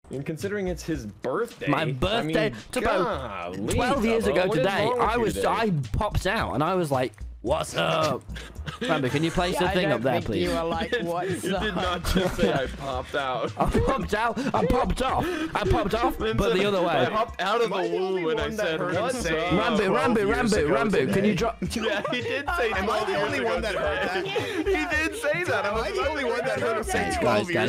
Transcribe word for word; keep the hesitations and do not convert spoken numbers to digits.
And considering it's his birthday. My birthday. I mean, to about golly, twelve years ago Bubba, what is today, wrong with I you was today? I popped out and I was like, "What's up?" Rambo, can you place Yeah, the thing I don't up there, think please? You were like, what's You up? did not just say I popped out. I popped out. I popped off. I popped off, but the other I way. hopped out of Am I the the only womb and I one that said, heard him "What's say- up?" Rambo, twelve Rambo, years Rambo, ago Rambo, can today. you drop? Yeah, he did say Am I the only one that heard that? He did say that. Am I the only one that heard him say Guys, twelve guys, years